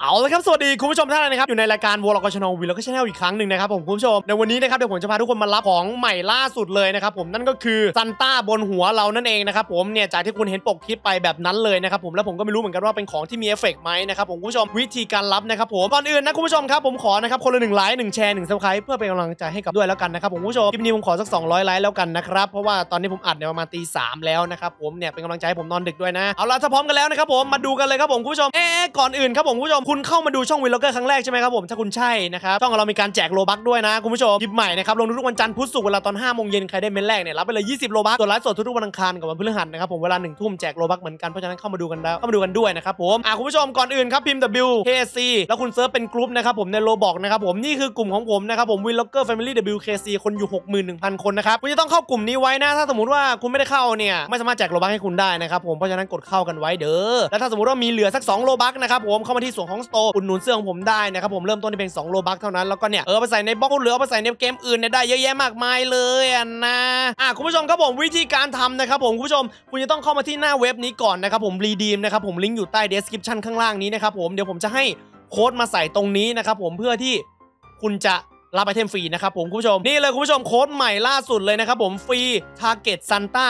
เอาละครับสวัสดีคุณผู้ชมท่านนะครับอยู่ในรายการวอลล็อกชาแนลวีแล้วก็ชาแนลอีกครั้งหนึ่งนะครับผมคุณผู้ชมในวันนี้นะครับเดี๋ยวผมจะพาทุกคนมารับของใหม่ล่าสุดเลยนะครับผมนั่นก็คือซันต้าบนหัวเรานั่นเองนะครับผมเนี่ยจากที่คุณเห็นปกคลิปไปแบบนั้นเลยนะครับผมแล้วผมก็ไม่รู้เหมือนกันว่าเป็นของที่มีเอฟเฟกต์ไหมนะครับผมคุณผู้ชมวิธีการรับนะครับผมก่อนอื่นนะคุณผู้ชมครับผมขอนะครับคนละ1 ไลค์1 แชร์1 ซับสไครป์เพื่อเป็นกำลังใจให้กับด้วยแล้วกันนะครับผมคุณผู้ชมคลิปนี้ผมขอสัก200 ไลค์แล้วกันนะครับเพราะว่าตอนนี้ผมอัดเนี่ยประมาณตี 3แล้วนะครับผมเนี่ยเป็นกำลังใจให้ผมนอนดึกด้วยนะเอาล่ะถ้าพร้อมกันแล้วนะครับผมมาดูกันเลยครับผมคุณผู้ชมก่อนอื่นครับผมคุณผู้ชมคุณเข้ามาดูช่องวีล็อกเกอร์ครั้งแรกใช่ไหมครับผมถ้าคุณใช่นะครับช่องเรามีการแจกโลบัคด้วยนะคุณผู้ชมคลิปใหม่นะครับลงทุกวันจันทร์พุธศุกร์เวลาตอน 5 โมงเย็นใครได้เมนแรกเนี่ยรับไปเลย20 โลบัคส่วนไลฟ์สดทุกวันอังคารกับวันพฤหัสนะครับผมเวลา1 ทุ่มแจกโลบัคเหมือนกันเพราะฉะนั้นเข้ามาดูกันแล้วเข้ามาดูกันด้วยนะครับผมคุณผู้ชมก่อนอื่นครับพิมพ์ WKC แล้วคุณเซิร์ชเป็นกลุ่มนะครับผมในโลบอกนะครับผมนี่คือกลุ่มของผมนะครับผมวีล็อกเกอร์แฟมิลี่ WKC คนอยู่ 61,000 คนนะครับคุณจะต้องเข้ากลุ่มนี้ไว้นะถ้าสมมติว่าคุณไม่ได้เข้าเนี่ยไม่สามารถแจกโลบัคให้คุณได้นะครับผมเพราะฉะนั้นกดเข้ากันไว้เด้อแล้วถ้าสมมติว่ามีเหลือสัก2 โลบัคนะครับผมเข้ามาที่ส่วนของสโตร์อุดหนุนเสื้อของผมได้นะครับผมเริ่มต้นที่เพียง2 โลบัคเท่านั้นแล้วก็เนี่ยไปใส่ในบล็อกหรือเอาไปใส่ในเกมอื่นเนี่ยได้เยอะแยะมากมายเลยนะคุณผู้ชมครับผมวิธีการทำนะครับผมคุณผู้ชมคุณจะต้องเข้ามาที่หน้าเว็บนี้ก่อนนะครับผมรีดีมนะครับผมลิงก์อยู่ใต้ description ข้างล่างนี้นะครับผมเดี๋ยวผมจะให้โค้ดมาใส่ตรงนี้นะครับผมเพื่อที่คุณจะรับไอเทมฟรีนะครับผมคุณผู้ชมนี่เลยคุณผู้ชมโค้ดใหม่ล่าสุดเลยนะครับผมฟรี Target Santa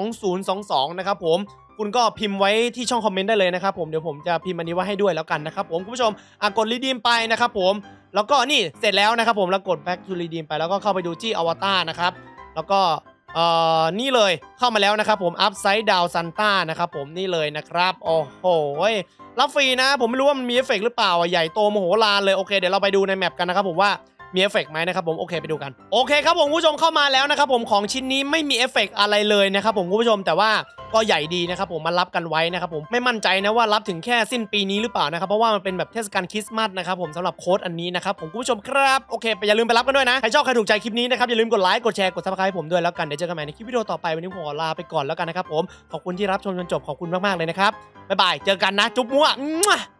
2022นะครับผมคุณก็พิมพ์ไว้ที่ช่องคอมเมนต์ได้เลยนะครับผมเดี๋ยวผมจะพิมพ์อันนี้ไว้ให้ด้วยแล้วกันนะครับผมคุณผู้ชมกดรีดีมไปนะครับผมแล้วก็นี่เสร็จแล้วนะครับผมแล้วกด back to redeem ไปแล้วก็เข้าไปดูที่อวตารนะครับแล้วก็นี่เลยเข้ามาแล้วนะครับผม upside down Santa นะครับผมนี่เลยนะครับโอ้โหรับฟรีนะผมไม่รู้ว่ามันมีเอฟเฟกต์หรือเปล่าใหญ่โตมโหฬารเลยโอเคเดี๋ยวเราไปดูในแมปกันนะครับผมว่ามีเอฟเฟกต์ไหมนะครับผมโอเคไปดูกันโอเคครับผมคุณผู้ชมเข้ามาแล้วนะครับผมของชิ้นนี้ไม่มีเอฟเฟกต์อะไรเลยนะครับผมคุณผู้ชมแต่ว่าก็ใหญ่ดีนะครับผมมารับกันไว้นะครับผมไม่มั่นใจนะว่ารับถึงแค่สิ้นปีนี้หรือเปล่านะครับเพราะว่ามันเป็นแบบเทศกาลคริสต์มาสนะครับผมสำหรับโค้ดอันนี้นะครับผมคุณผู้ชมครับโอเคอย่าลืมไปรับกันด้วยนะใครชอบใครถูกใจคลิปนี้นะครับอย่าลืมกดไลค์กดแชร์กด Subscribe ผมด้วยแล้วกันเดี๋ยวเจอกันใหม่ในคลิปวิดีโอต่อไปวันนี้ผมขอลาไปก่อนแล้วกันนะครับผมขอบคุณที่รับชมจนจบขอบคุณมากๆเลยนะครับบ๊ายบายเจอกันนะจุ๊บมั่ว